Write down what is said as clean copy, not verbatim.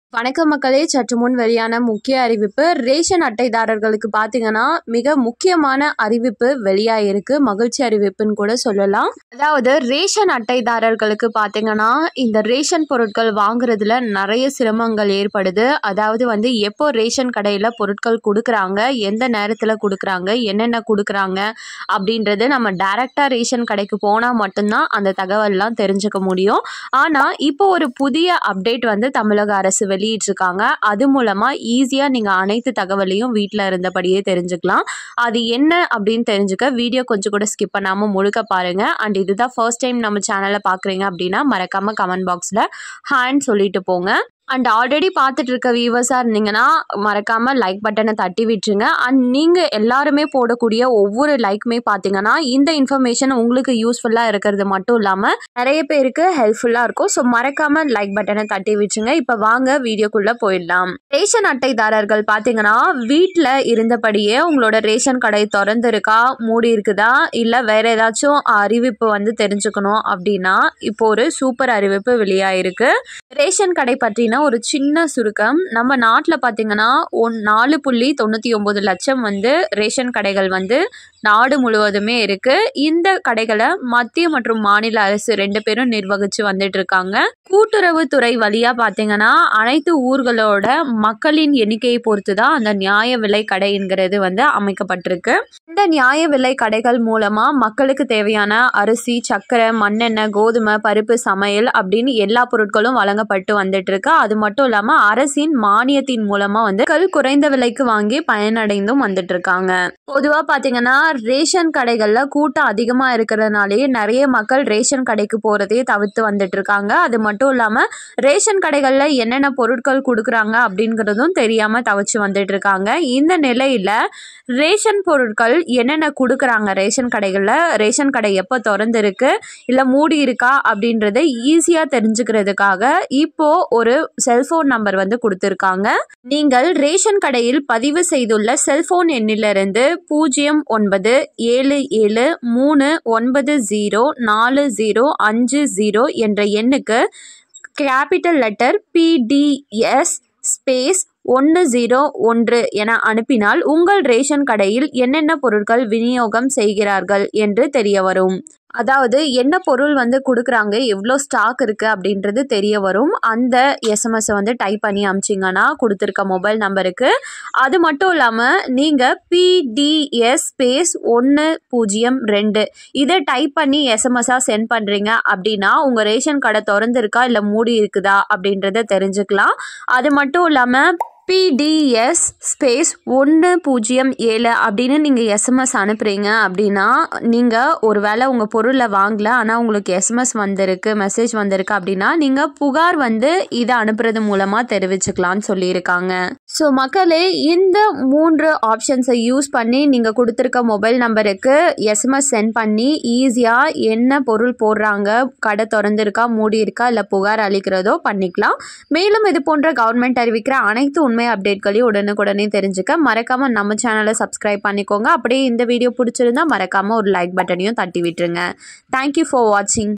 வணக்கம் மக்களே, சற்று முன் வெளியான முக்கிய அறிவிப்பு. ரேஷன் அட்டைதாரர்களுக்கு பார்த்தீங்கன்னா மிக முக்கியமான அறிவிப்பு வெளியாயிருக்கு. மகிழ்ச்சி அறிவிப்புன்னு கூட சொல்லலாம். அதாவது ரேஷன் அட்டைதாரர்களுக்கு பார்த்தீங்கன்னா இந்த ரேஷன் பொருட்கள் வாங்குறதுல நிறைய சிரமங்கள் ஏற்படுது. அதாவது எப்போ ரேஷன் கடையில் பொருட்கள் கொடுக்குறாங்க, எந்த நேரத்தில் கொடுக்குறாங்க, என்னென்ன கொடுக்குறாங்க அப்படின்றது நம்ம டைரெக்டாக ரேஷன் கடைக்கு போனால் மட்டும்தான் அந்த தகவல்லாம் தெரிஞ்சுக்க முடியும். ஆனால் இப்போ ஒரு புதிய அப்டேட் தமிழக அரசு வெளியிட்டிருக்காங்க. அது மூலமா ஈஸியா நீங்க அனைத்து தகவலையும் வீட்டில் இருந்தபடியே தெரிஞ்சுக்கலாம். அது என்ன அப்படின்னு தெரிஞ்சுக்க வீடியோ கொஞ்சம் கூட ஸ்கிப் பண்ணாம முழுக்க பாருங்க. அண்ட் இதுதான் ஃபர்ஸ்ட் டைம் நம்ம சேனலை பார்க்குறீங்க அப்படின்னா மறக்காம கமெண்ட் பாக்ஸ்ல ஹேண்ட் சொல்லிட்டு போங்க. அண்ட் ஆல்ரெடி பார்த்துட்டு இருக்க வியூவர்ஸாக இருந்தீங்கன்னா மறக்காமல் லைக் பட்டனை தட்டி விட்டுருங்க. அண்ட் நீங்கள் எல்லாருமே போடக்கூடிய ஒவ்வொரு லைக்குமே பார்த்தீங்கன்னா இந்த இன்ஃபர்மேஷன் உங்களுக்கு யூஸ்ஃபுல்லாக இருக்கிறது மட்டும் இல்லாமல் நிறைய பேருக்கு ஹெல்ப்ஃபுல்லாக இருக்கும். ஸோ மறக்காமல் லைக் பட்டனை தட்டி விட்டுருங்க. இப்போ வாங்க வீடியோக்குள்ளே போயிடலாம். ரேஷன் அட்டைதாரர்கள் பார்த்தீங்கன்னா வீட்டில் இருந்தபடியே உங்களோட ரேஷன் கடை திறந்துருக்கா, மூடி இருக்குதா, இல்லை வேற ஏதாச்சும் அறிவிப்பு தெரிஞ்சுக்கணும் அப்படின்னா இப்போ ஒரு சூப்பர் அறிவிப்பு வெளியாயிருக்கு. ரேஷன் கடை பற்றின ஒரு சின்ன சுருக்கம். நம்ம நாட்டில் பார்த்தீங்கன்னா 4.99 லட்சம் ரேஷன் கடைகள் நாடு முழுவதுமே இருக்கு. இந்த கடைகளை மத்திய மற்றும் மாநில அரசு 2 பேரும் நிர்வகிச்சு வந்துட்டு இருக்காங்க. கூட்டுறவுத்துறை வழியா பார்த்தீங்கன்னா அனைத்து ஊர்களோட மக்களின் எண்ணிக்கையை பொறுத்து தான் அந்த நியாய விலை கடைங்கிறது அமைக்கப்பட்டிருக்கு. இந்த நியாய விலை கடைகள் மூலமா மக்களுக்கு தேவையான அரிசி, சர்க்கரை, மண்ணெண்ணெய், கோதுமை, பருப்பு, சமையல் அப்படின்னு எல்லா பொருட்களும் வழங்கப்பட்டு வந்துட்டு இருக்கு. அது மட்டும் இல்லாம அரசின் மானியத்தின் மூலமா குறைந்த விலைக்கு வாங்கி பயனடைந்தும் வந்துட்டு இருக்காங்க. பொதுவா பாத்தீங்கன்னா ரேஷன் கடைகள்ல கூட்டம் அதிகமா இருக்கிறதுனாலே நிறைய மக்கள் ரேஷன் கடைக்கு போறதையே தவிர்த்து வந்துட்டு இருக்காங்க. அது மட்டும் இல்லாம ரேஷன் கடைகள்ல என்னென்ன பொருட்கள் கொடுக்குறாங்க அப்படிங்கிறதும் தெரியாம தவிச்சு வந்துட்டு இருக்காங்க. இந்த நிலையில ரேஷன் பொருட்கள் என்னென்ன கொடுக்குறாங்க, ரேஷன் கடைகள்ல ரேஷன் கடை எப்போ திறந்திருக்கு இல்லை மூடி இருக்கா அப்படின்றத ஈஸியா தெரிஞ்சுக்கிறதுக்காக இப்போ ஒரு செல்போன் நம்பர் கொடுத்திருக்காங்க. நீங்கள் ரேஷன் கடையில் பதிவு செய்துள்ள செல்போன் எண்ணிலிருந்து 0977390450 என்ற எண்ணுக்கு கேபிட்டல் லெட்டர் PDS ஸ்பேஸ் 101 என அனுப்பினால் உங்கள் ரேஷன் கடையில் என்னென்ன பொருட்கள் விநியோகம் செய்கிறார்கள் என்று தெரிய வரும். அதாவது என்ன பொருள் கொடுக்குறாங்க, எவ்வளோ ஸ்டாக் இருக்குது அப்படின்றது தெரிய வரும். அந்த எஸ்எம்எஸ் டைப் பண்ணி அனுப்பிச்சிங்கன்னா கொடுத்துருக்க மொபைல் நம்பருக்கு. அது மட்டும் இல்லாமல் நீங்கள் PDS ஸ்பேஸ் 102 இதை டைப் பண்ணி எஸ்எம்எஸ்ஸாக சென்ட் பண்ணுறீங்க அப்படின்னா உங்கள் ரேஷன் கடை திறந்துருக்கா இல்லை மூடி இருக்குதா அப்படின்றத தெரிஞ்சுக்கலாம். அது மட்டும் இல்லாமல் PDS ஸ்பேஸ் 107 அப்படின்னு நீங்கள் எஸ்எம்எஸ் அனுப்புகிறீங்க அப்படின்னா நீங்கள் ஒரு வேளை உங்கள் பொருளை வாங்கல ஆனால் உங்களுக்கு எஸ்எம்எஸ் மெசேஜ் வந்திருக்கு அப்படின்னா நீங்கள் புகார் இதை அனுப்புறது மூலமாக தெரிவிச்சுக்கலான்னு சொல்லியிருக்காங்க. ஸோ மக்களே, இந்த 3 ஆப்ஷன்ஸை யூஸ் பண்ணி நீங்கள் கொடுத்துருக்க மொபைல் நம்பருக்கு எஸ்எம்எஸ் சென்ட் பண்ணி ஈஸியாக என்ன பொருள் போடுறாங்க, கடை திறந்துருக்கா, மூடி இருக்கா, இல்லை புகார் அளிக்கிறதோ பண்ணிக்கலாம். மேலும் இது போன்ற கவர்மெண்ட் அறிவிக்கிற அனைத்து உண்மை அப்டேட்களையும் உடனுக்குடனே தெரிஞ்சுக்க மறக்காம நம்ம சேனலை சப்ஸ்கிரைப் பண்ணிக்கோங்க. அப்படியே இந்த வீடியோ பிடிச்சிருந்தா மறக்காம ஒரு லைக் பட்டனையும் தட்டி விட்டுருங்க. தேங்க்யூ ஃபார் வாட்சிங்.